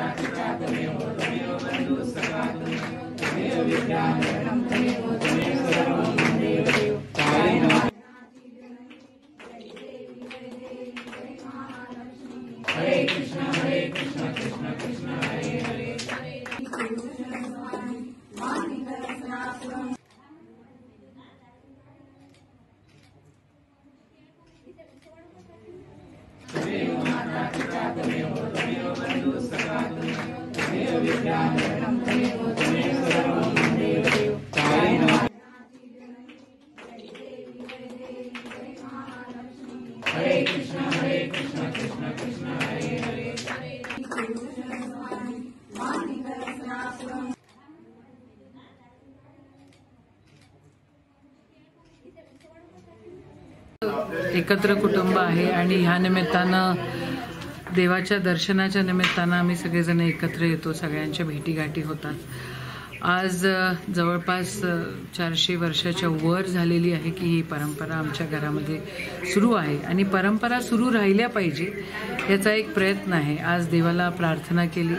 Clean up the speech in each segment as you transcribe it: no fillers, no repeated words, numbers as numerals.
एकत्र कुटुंब आहे आणि ह्या निमित्तानं देवाच्या दर्शनाच्या निमित्तानं आम्ही सगळेजण एकत्र येतो, सगळ्यांच्या भेटीगाठी होतात। आज जवळपास 400 वर्षाच्या वर झालेली आहे की ही परंपरा आमच्या घरामध्ये सुरू आहे आणि परंपरा सुरू राहिल्या पाहिजे याचा एक प्रयत्न आहे। आज देवाला प्रार्थना केली,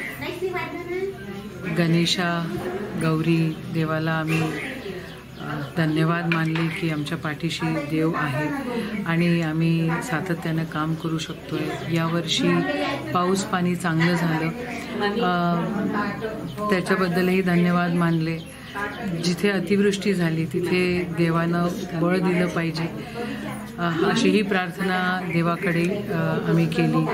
गणेशा गौरी देवाला आम्ही धन्यवाद मानले की आमच्या पाठीशी देव आहे आणि आम्ही सातत्याने काम करू शकतोय। यावर्षी पाऊस पाणी चांगलं झालं त्याच्याबद्दलही धन्यवाद मानले। जिथे अतिवृष्टी झाली तिथे देवानं बळ दिलं पाहिजे अशी ही प्रार्थना देवाकडे आम्ही केली।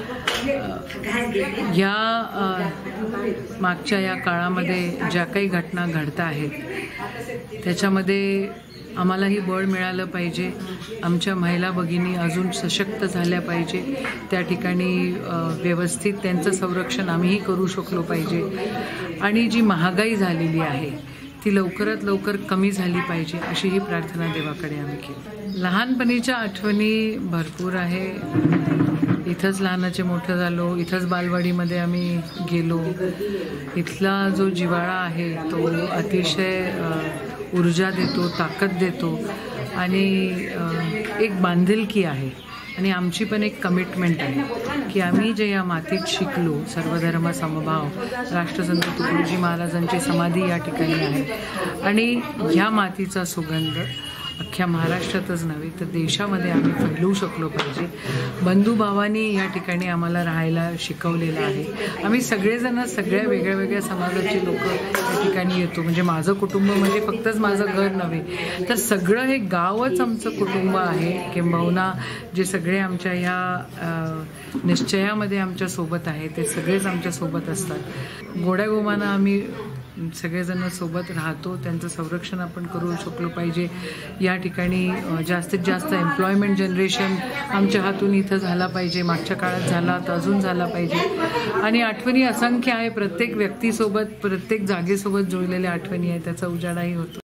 या मागच्या या काळामध्ये ज्या काही घटना घडत आहेत त्याच्यामध्ये आम्हालाही बळ मिळालं पाहिजे, आमच्या महिला भगिनी अजून सशक्त झाल्या पाहिजे, त्या ठिकाणी व्यवस्थित त्यांचं संरक्षण आम्हीही करू शकलो पाहिजे आणि जी महागाई झालेली आहे ती लवकरात लवकर कमी झाली पाहिजे अशी ही प्रार्थना देवाकडे आम्ही केली। लहानपणीच्या आठवणी भरपूर आहे, इथंच लहानाचे मोठं झालो, इथंच बालवाडीमध्ये आम्ही गेलो। इथला जो जिव्हाळा आहे तो अतिशय ऊर्जा देतो, ताकद देतो आणि एक बांधिलकी आहे आणि आमची पण एक कमिटमेंट आहे की आम्ही जे या मातीत शिकलो, सर्वधर्म समभाव, राष्ट्रसंत तुकडोजी महाराजांची समाधी या ठिकाणी आहे आणि ह्या मातीचा सुगंध अख्ख्या महाराष्ट्रातच नव्हे तर देशामध्ये आम्ही फैलवू शकलो पाहिजे। बंधुभावानी या ठिकाणी आम्हाला राहायला शिकवलेलं आहे। आम्ही सगळेजण सगळ्या वेगळ्या वेगळ्या समाजाचे लोक या ठिकाणी येतो, म्हणजे माझं कुटुंब म्हणजे फक्तच माझं घर नव्हे तर सगळं हे गावच आमचं कुटुंब आहे। किंबहुना जे सगळे आमच्या ह्या निश्चयामध्ये आमच्या सोबत आहे ते सगळेच आमच्या सोबत असतात। गोड्यागोमानं आम्ही सगळेजण सोबत राहतो, त्यांचं संरक्षण आपण करू शकलो पाहिजे। या ठिकाणी जास्तीत जास्त एम्प्लॉयमेंट जनरेशन आमच्या हातून इथं झाला पाहिजे, मागच्या काळात झाला तर अजून झाला पाहिजे आणि आठवणी असंख्य आहे, प्रत्येक व्यक्तीसोबत प्रत्येक जागेसोबत जुळलेल्या आठवणी आहे, त्याचा उजाडाही होतो।